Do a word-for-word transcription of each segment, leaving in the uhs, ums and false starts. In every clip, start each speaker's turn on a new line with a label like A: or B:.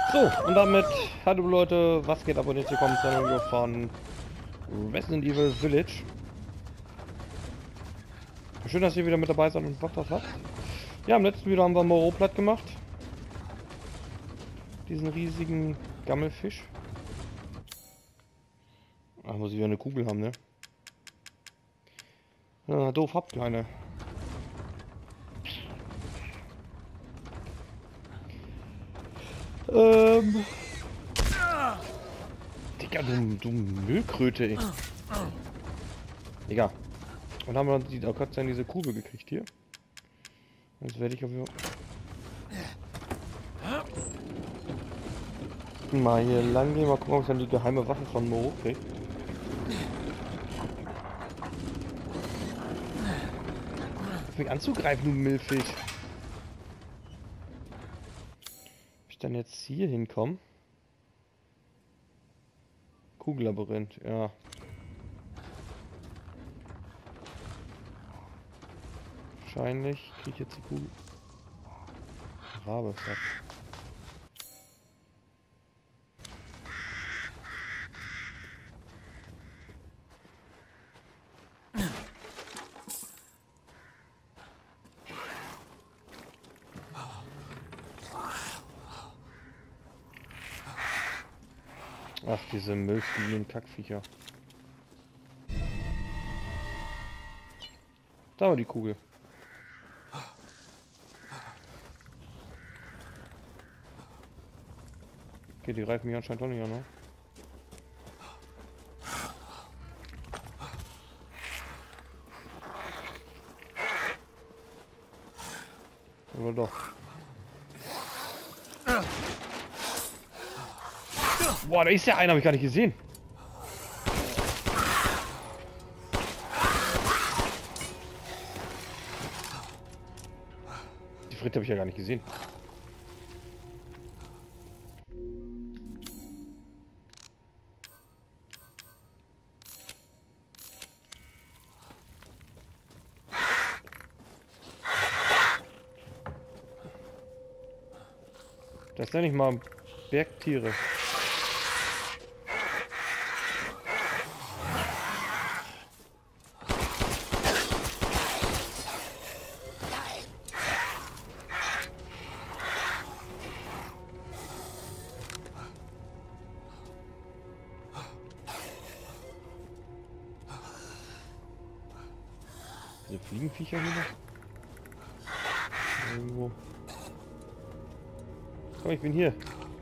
A: So, und damit, hallo Leute, was geht ab und jetzt willkommen zu einem Video von Resident Evil Village. Schön, dass ihr wieder mit dabei seid und Bock drauf habt. Ja, im letzten Video haben wir Moreau platt gemacht. Diesen riesigen Gammelfisch. Ach, muss ich wieder eine Kugel haben, ne? Ja, doof habt, Kleine. Ähm... Digga, du, du Müllkröte, ey. Egal. Und haben wir die, oh Gott sei Dank diese Kugel gekriegt hier. Jetzt werde ich auf jeden Fall mal hier lang gehen, mal gucken, ob ich dann die geheime Waffe von Moreau kriege. Auf mich anzugreifen, du Müllfisch. Ob ich dann jetzt hier hinkomme? Kugellabyrinth, ja. Wahrscheinlich kriege ich jetzt die Kugel. Rabe, fuck. Ach, diese Müllfliegen, Kackviecher. Da war die Kugel. Okay, die greifen mich anscheinend doch nicht an, ne? Oder doch? Boah, da ist ja einer, habe ich gar nicht gesehen. Die Fritte habe ich ja gar nicht gesehen. Das nenne ich mal Bergtiere. Diese Fliegenviecher hier noch? Irgendwo. Komm, ich bin hier.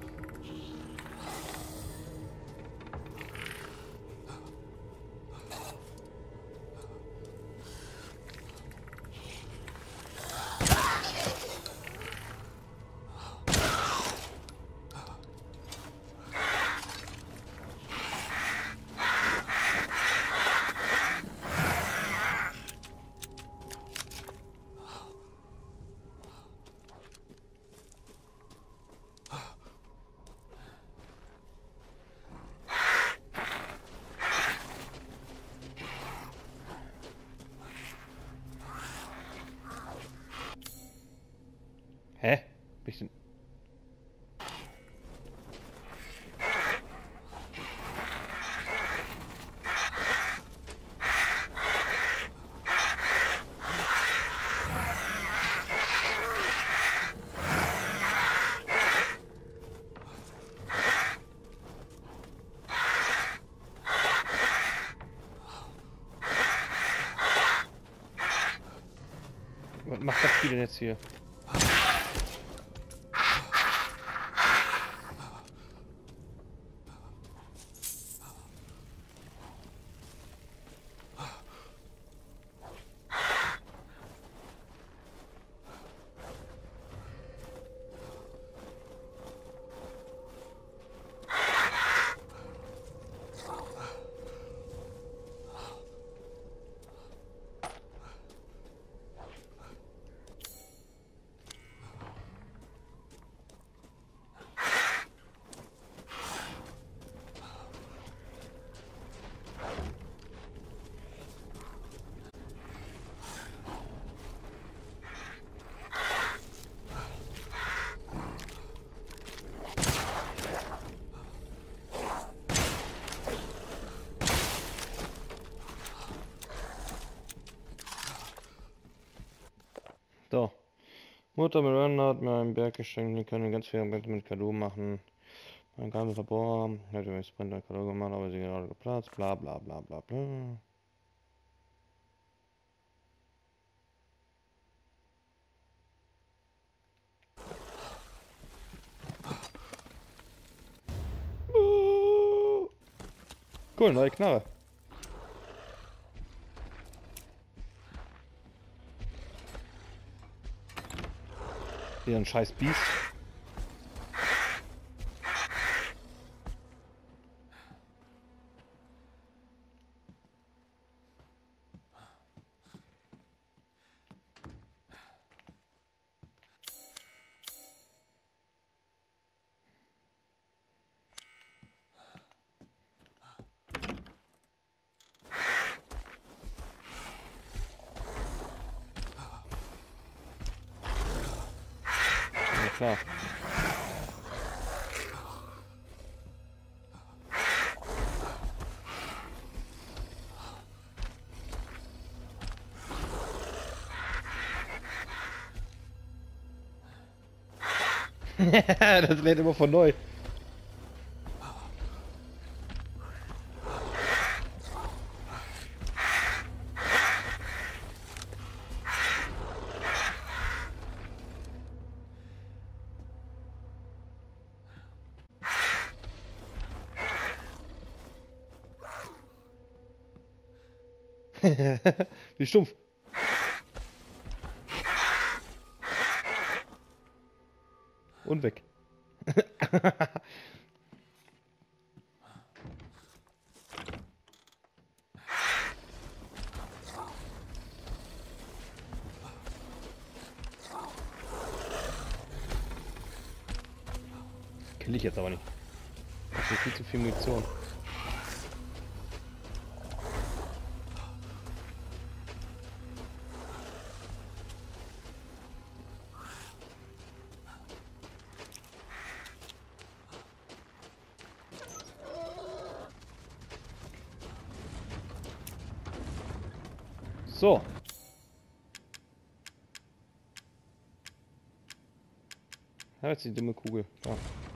A: Hä? Bisschen. Was macht das Spiel denn jetzt hier? Mutter Miranda hat mir einen Berg geschenkt, die können ganz viel mit Kado machen. Mein ganzes Labor hätte mir Sprinter Kado gemacht, aber sie gerade geplatzt, bla bla bla bla bla. Cool, neue Knarre. Wieder ein scheiß Biest. Ja, klar. Das lädt immer von neu. Wie stumpf. Und weg. Kill ich jetzt aber nicht. Das ist viel zu viel Munition. So. Ja, jetzt die dumme Kugel. Ja.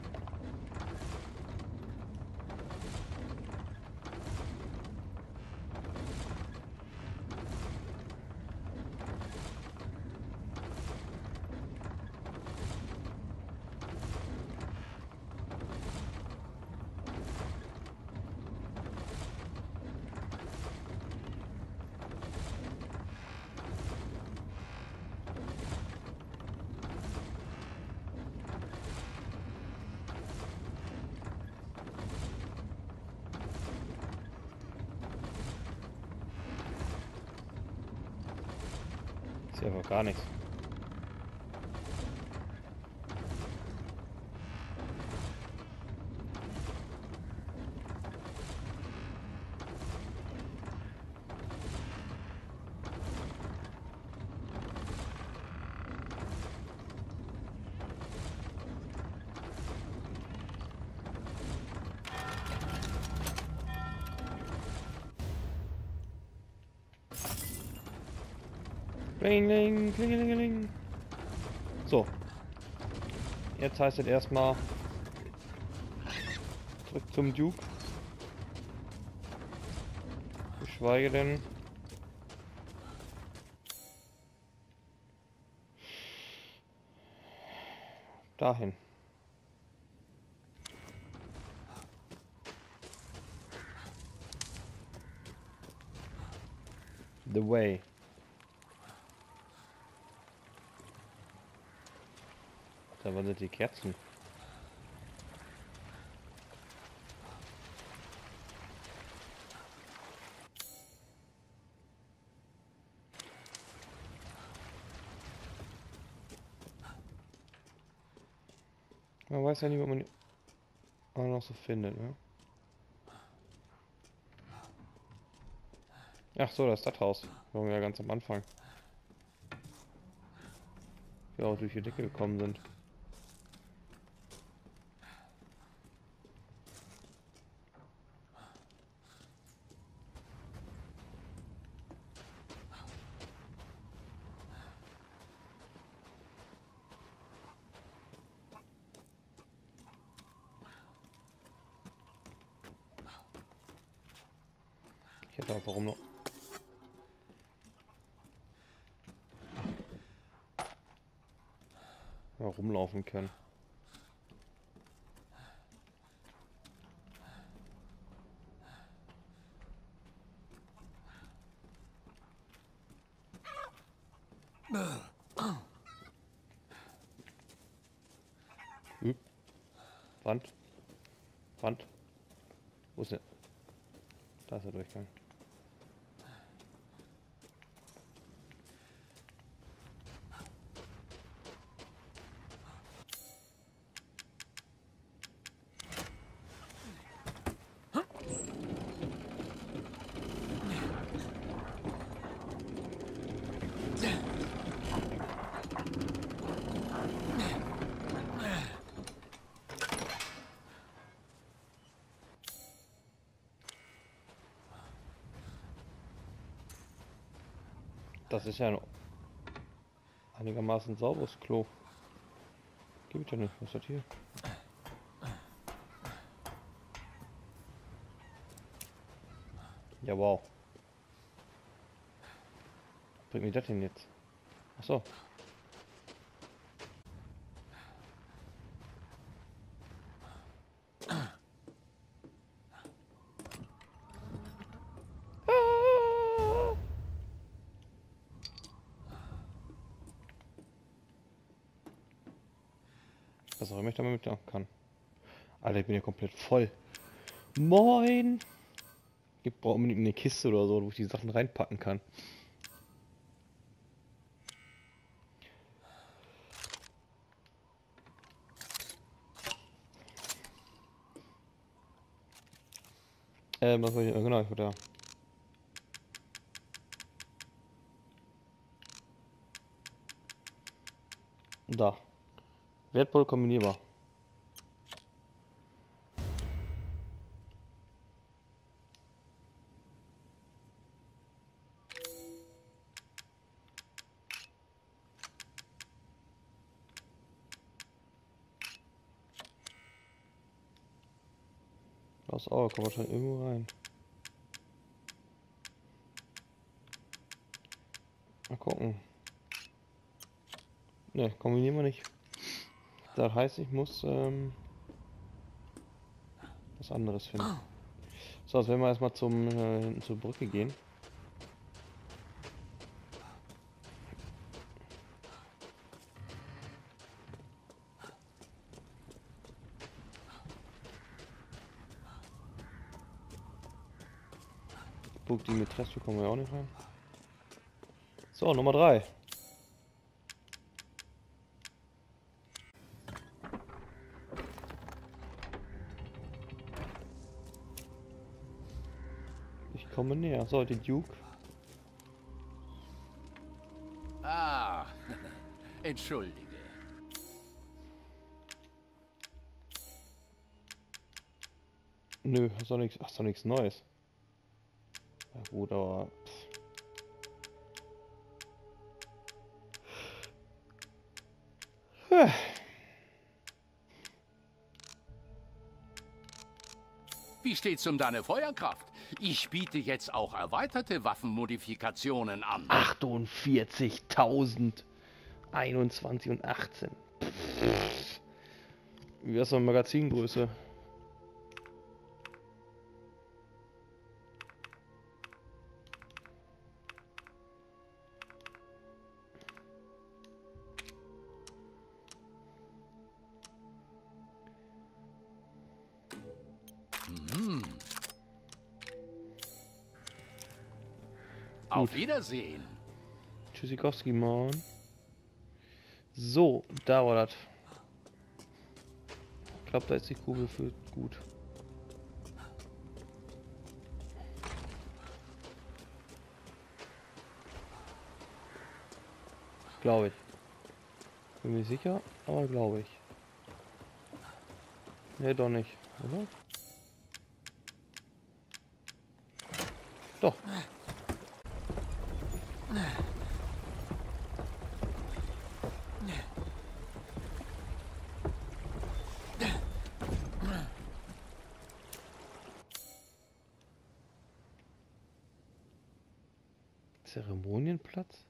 A: Ist ja einfach gar nichts. Klingeling, klingelingeling. So. Jetzt heißt es erstmal zurück zum Duke. Geschweige denn. Dahin. The way. Da waren die Kerzen. Man weiß ja nicht, was man auch noch so findet, ne? Ach so, das ist das Haus. Wo wir ja ganz am Anfang. Wir auch durch die Decke gekommen sind. Ich hätte auch warum noch. Ja, rumlaufen können. Hm. Wand. Wand. Wo ist der? Da ist der Durchgang. Das ist ja ein einigermaßen sauberes Klo. Gibt ja nicht. Was ist das hier? Ja, wow. Bringt mir das denn jetzt? Ach so. Was auch immer ich damit mitmachen kann. Alter, ich bin ja komplett voll. Moin! Ich brauche unbedingt eine Kiste oder so, wo ich die Sachen reinpacken kann. Ähm, was soll ich, genau, ich würde da. Wertvoll kombinierbar. Das Auge kommt wahrscheinlich irgendwo rein. Mal gucken. Ne, kombinieren wir nicht. Das heißt, ich muss ähm, was anderes finden. So, jetzt werden wir erstmal zum äh, hinten zur Brücke gehen. Guck, die mit Rest kommen wir auch nicht rein. So, Nummer drei. Ich komme näher. So, die Duke.
B: Ah, entschuldige.
A: Nö, ist doch nichts. Ach, ist doch nichts Neues. Ja gut, aber. Pff.
B: Wie steht's um deine Feuerkraft? Ich biete jetzt auch erweiterte Waffenmodifikationen an.
A: achtundvierzigtausend, einundzwanzig und achtzehn. Pff. Wie ist so eine Magazingröße?
B: Mhm. Auf Wiedersehen.
A: Tschüssikowski, Mann. So, da war das. Ich glaube, da ist die Kugel für gut. Glaube ich. Bin mir sicher, aber glaube ich. Ne, doch nicht, oder? Doch. Zeremonienplatz?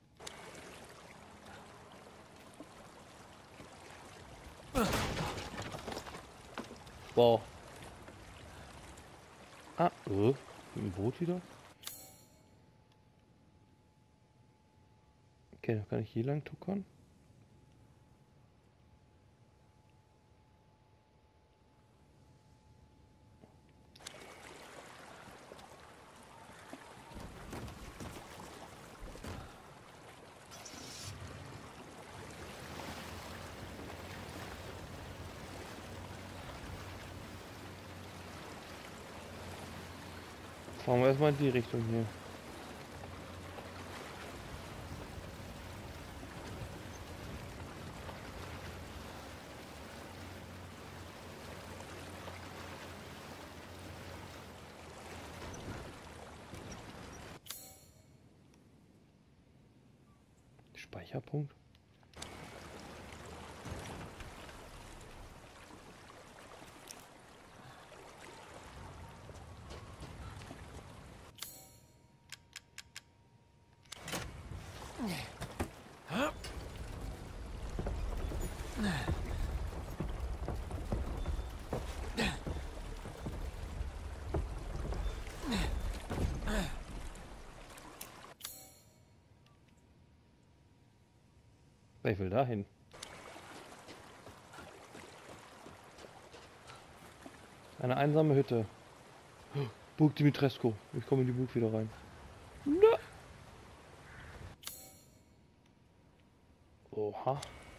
A: Wow. Ah, äh, ein Boot wieder. Okay, dann kann ich hier lang tuckern. Fahren wir erstmal in die Richtung hier. Speicherpunkt. Ich will dahin. Eine einsame Hütte. Burg Dimitrescu. Ich komme in die Burg wieder rein. Na. Oha.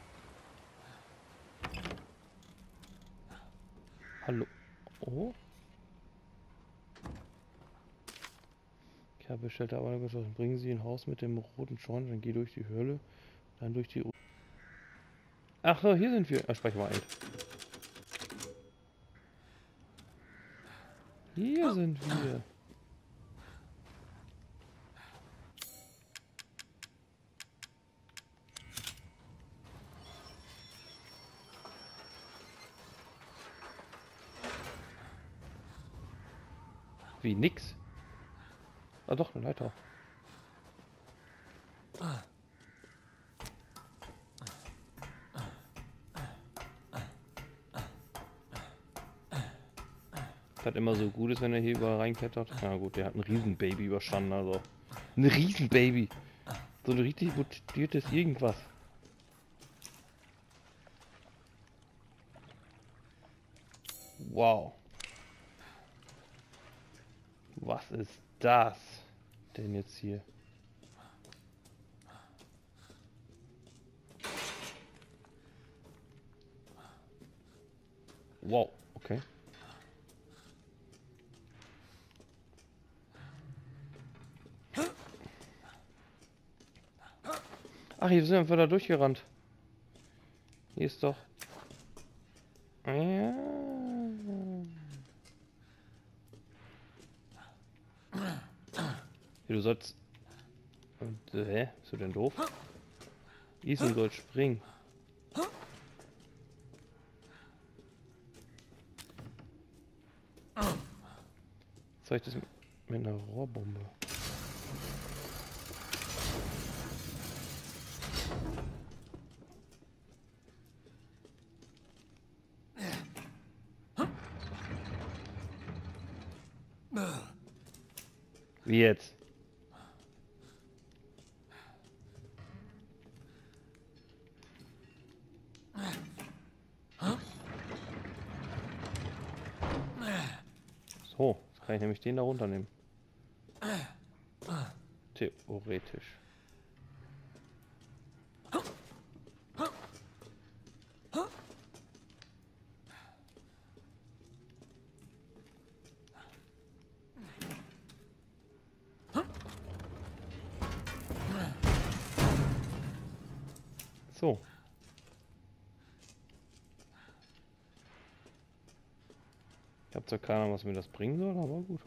A: Hallo. Oh. Ich habe bestellte aber geschossen. Bringen Sie ein Haus mit dem roten Schorn, dann geh durch die Höhle, dann durch die... Ach so, hier sind wir. Ah, speicher mal ein. Hier sind wir. Wie nix. Ah doch, eine Leiter. Das immer so gut ist, wenn er hier überall reinklettert. Na gut, der hat ein Riesenbaby überstanden, also. Ein Riesenbaby. So ein richtig mutiertes irgendwas. Wow. Was ist das denn jetzt hier? Wow, okay. Ach, hier sind wir da durchgerannt. Hier ist doch... Ja. Du sollst... Und, äh, hä? Bist du denn doof? Ethan soll springen. Soll ich das mit einer Rohrbombe? Wie jetzt? So, jetzt kann ich nämlich den da runternehmen. Theoretisch. So. Ich habe zwar keine Ahnung, was mir das bringen soll, aber gut.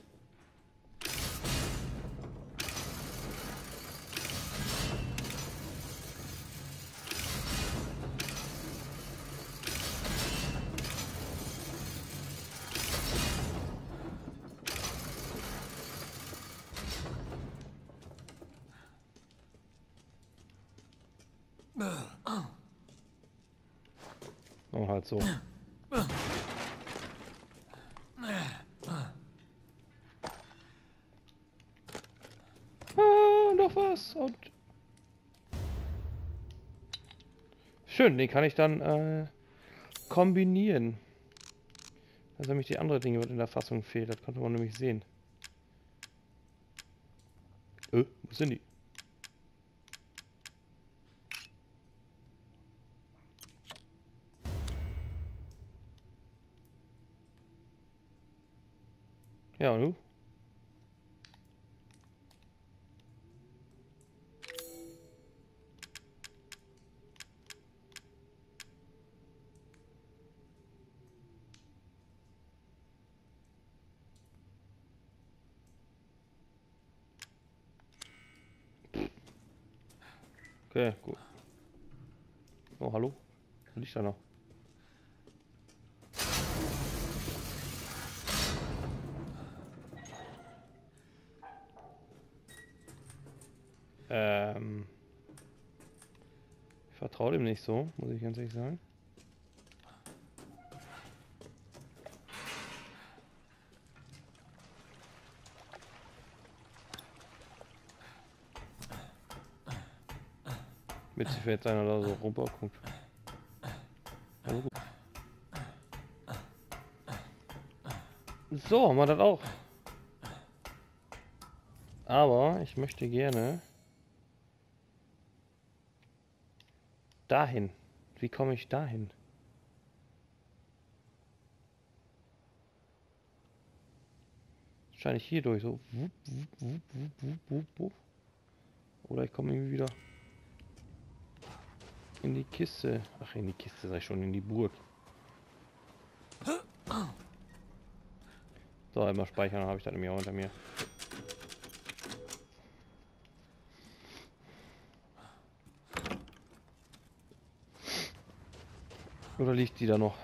A: Und halt so. Ah, noch was. Und schön, den kann ich dann äh, kombinieren. Das ist nämlich die andere Dinge, was in der Fassung fehlt. Das konnte man nämlich sehen. Äh, wo sind die? Ja, und du? Okay, gut. Oh, hallo? Was liegt da noch? Ähm. Ich vertraue dem nicht so, muss ich ganz ehrlich sagen. Witzig, wenn jetzt einer da so rüberguckt. Also gut. So, haben wir das auch. Aber ich möchte gerne dahin. Wie komme ich dahin? Wahrscheinlich hier durch. So. Oder ich komme irgendwie wieder in die Kiste. Ach, in die Kiste sei schon, in die Burg. So, einmal speichern, dann habe ich das nämlich auch hinter mir. Oder liegt die da noch?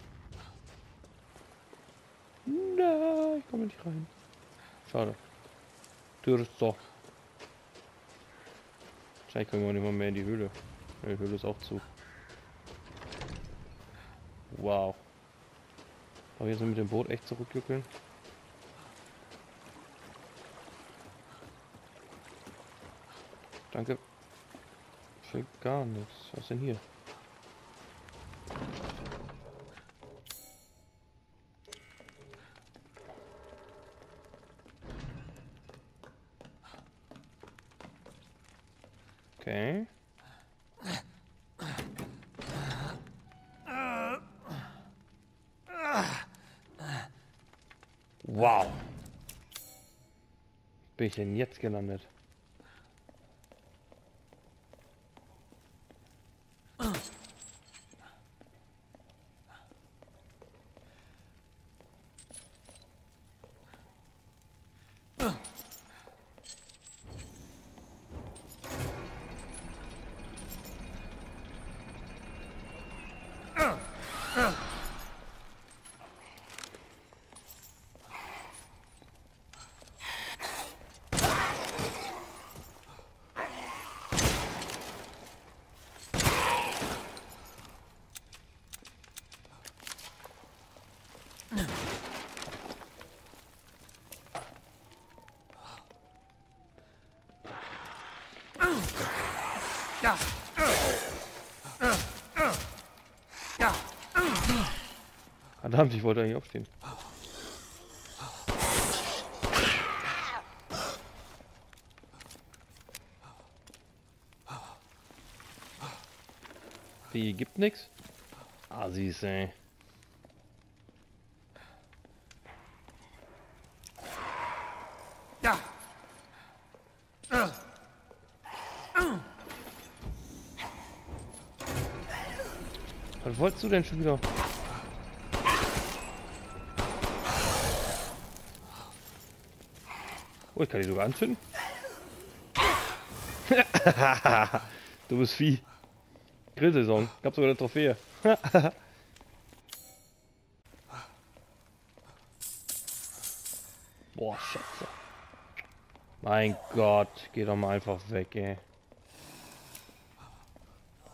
A: Nein, ich komme nicht rein. Schade. Tür ist doch. Wahrscheinlich können wir nicht mal mehr in die Höhle. Die Höhle ist auch zu. Wow. Aber jetzt mit dem Boot echt zurückjuckeln. Danke. Für gar nichts. Was ist denn hier? Okay. Wow. Bin ich denn jetzt gelandet?
B: Ja. Ja.
A: Verdammt, ich wollte eigentlich aufstehen. Wie, gibt nix? Ah, siehst ey.
B: Ja.
A: Was wolltest du denn schon wieder? Oh, ich kann die sogar anzünden. Du bist Vieh. Grillsaison. Gab sogar eine Trophäe. Boah, Scheiße. Mein Gott, geh doch mal einfach weg, ey.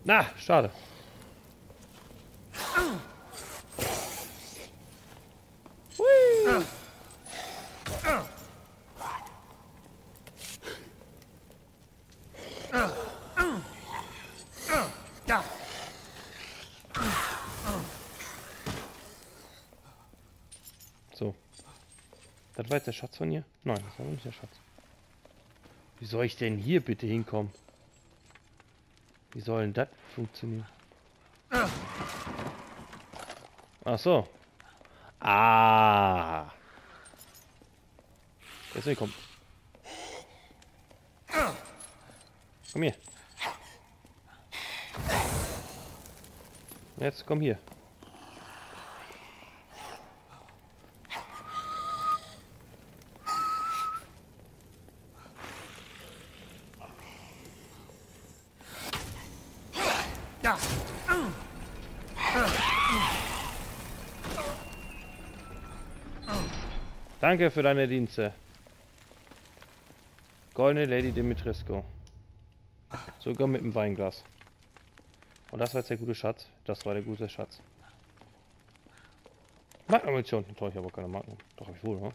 A: Na, schade. Hui. So. Das war jetzt der Schatz von ihr? Nein, das war nicht der Schatz. Wie soll ich denn hier bitte hinkommen? Wie soll denn das funktionieren? Ach so. Ah. Deswegen kommt. Komm hier. Jetzt komm hier. Danke für deine Dienste. Goldene Lady Dimitrescu. Sogar mit dem Weinglas. Und das war jetzt der gute Schatz. Das war der gute Schatz. Magnum-Munition. Toll, ich habe auch keine Magnum. Doch, hab ich wohl, ne?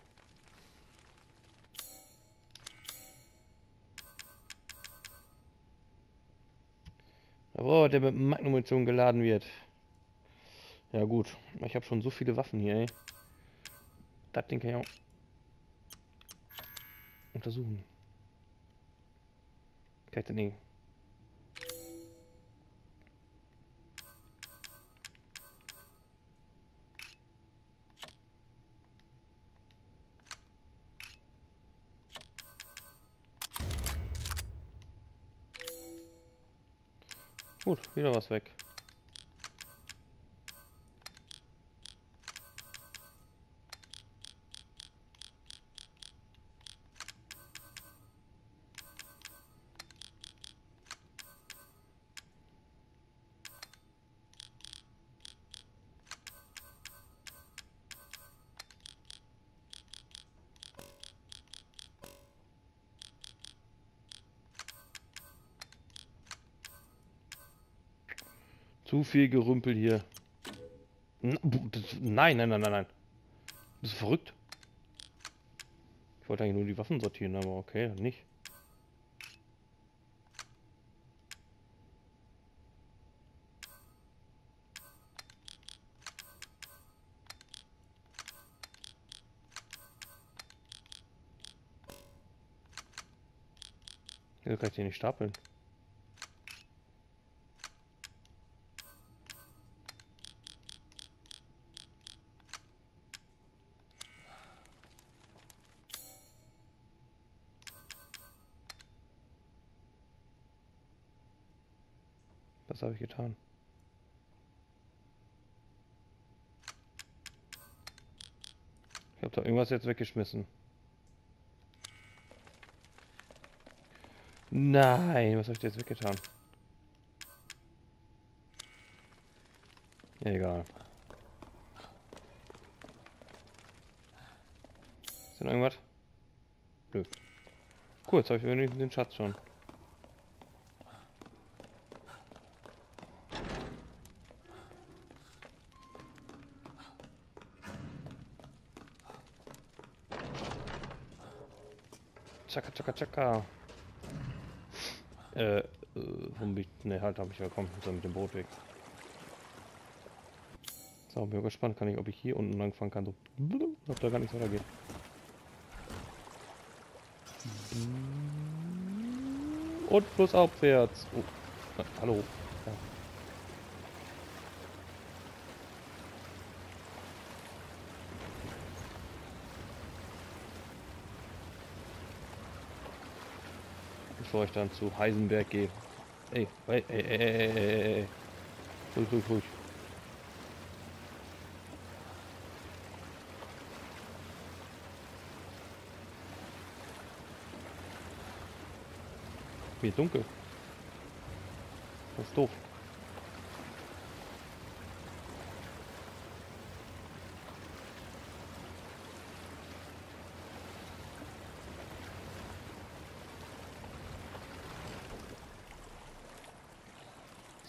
A: Oh, der mit Magnum-Munition geladen wird. Ja gut. Ich habe schon so viele Waffen hier, ey. Das Ding kann ich auch untersuchen. Kann ich denn nicht? Gut, wieder was weg. Zu viel Gerümpel hier. Nein, nein, nein, nein, nein. Bist du verrückt? Ich wollte eigentlich nur die Waffen sortieren, aber okay, dann nicht. Wieso kann ich die nicht stapeln? Was habe ich getan? Ich habe da irgendwas jetzt weggeschmissen. Nein, was habe ich da jetzt weggetan? Egal. Ist denn irgendwas? Nö. Cool, jetzt habe ich wenigstens den Schatz schon. Tschakka, tschakka, tschakka. Äh, äh, warum bin ich... Ne, halt, habe ich ja gekommen. So mit dem Boot weg. So, bin gespannt, kann ich, ob ich hier unten lang fahren kann. So, ob da gar nichts weitergeht. Und plus aufwärts. Oh, äh, hallo. Ja. Bevor ich dann zu Heisenberg gehe. Ey, ey, ey, ey, ey, ey, ey. Ruhig, ruhig, ruhig. Mir dunkel. Das ist doof.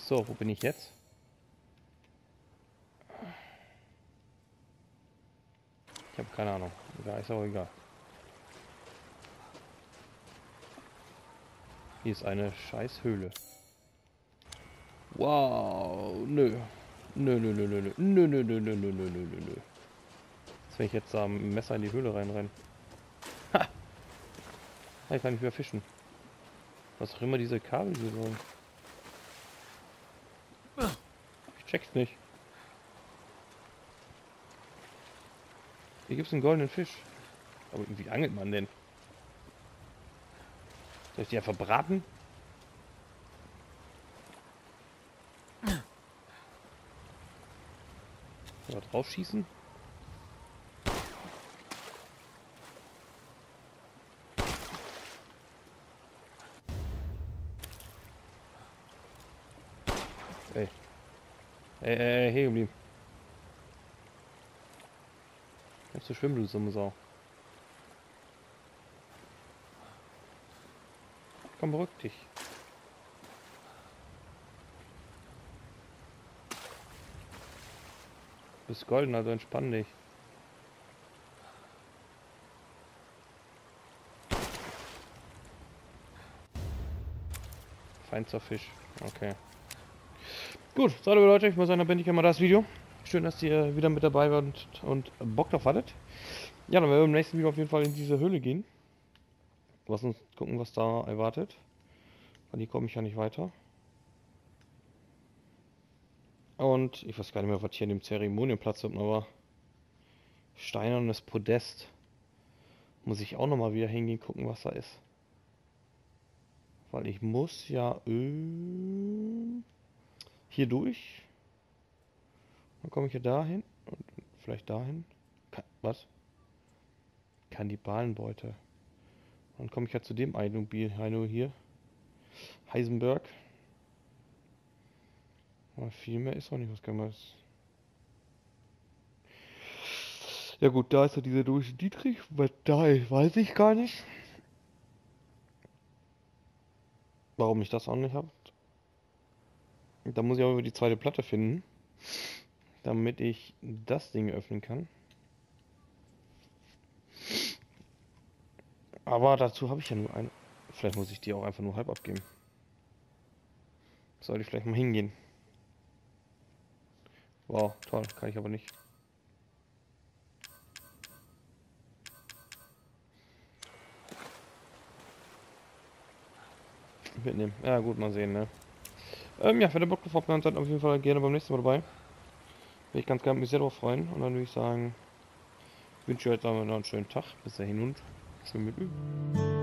A: So, wo bin ich jetzt? Ich habe keine Ahnung. Da ist aber egal. Hier ist eine scheiß Höhle. Wow, nö. Nö, nö, nö, nö, nö, nö, nö, nö, nö, nö, nö, nö, nö. Jetzt wenn ich jetzt am ähm, Messer in die Höhle reinrenne. Ha! Ich kann nicht mehr fischen. Was auch immer diese Kabel hier sollen. Ich check's nicht. Hier gibt's einen goldenen Fisch. Aber wie angelt man denn? Soll ich die einfach braten? Oder drauf schießen? Ey. Ey, ey, ey, hier geblieben. Kannst du schwimmen, du dumme Sau. Komm, beruhig dich. Du bist golden, also entspann dich. Feinster Fisch. Okay. Gut, so liebe Leute, ich muss sagen, dann beende ich immer das Video. Schön, dass ihr wieder mit dabei wart und, und Bock drauf hattet. Ja, dann werden wir im nächsten Video auf jeden Fall in diese Höhle gehen. Lass uns gucken, was da erwartet. Weil hier komme ich ja nicht weiter. Und ich weiß gar nicht mehr, was hier in dem Zeremonienplatz ist, aber steinernes Podest. Muss ich auch nochmal wieder hingehen, gucken, was da ist. Weil ich muss ja äh, hier durch. Dann komme ich ja dahin und vielleicht dahin. Ka was? Kannibalenbeute. Dann komme ich ja zu dem Eino hier. Heisenberg. Aber viel mehr ist auch nicht, was kann man. Ja gut, da ist ja dieser Dusche Dietrich. Was da ist, weiß ich gar nicht. Warum ich das auch nicht habe. Da muss ich aber die zweite Platte finden. Damit ich das Ding öffnen kann. Aber dazu habe ich ja nur eine. Vielleicht muss ich die auch einfach nur halb abgeben. Soll ich vielleicht mal hingehen? Wow, toll, kann ich aber nicht. Mitnehmen. Ja gut, mal sehen, ne? Ähm, ja, wenn ihr Bock drauf habt, seid auf jeden Fall gerne beim nächsten Mal dabei. Will ich ganz gerne mich sehr darauf freuen. Und dann würde ich sagen, wünsche ich euch jetzt noch einen schönen Tag. Bis dahin und schön mit Üben.